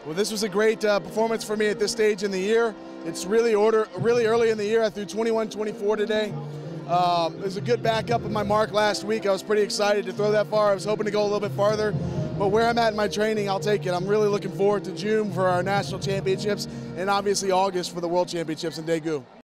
Well, this was a great performance for me at this stage in the year. It's really early in the year. I threw 21-24 today. It was a good backup of my mark last week. I was pretty excited to throw that far. I was hoping to go a little bit farther, but where I'm at in my training, I'll take it. I'm really looking forward to June for our national championships and obviously August for the world championships in Daegu.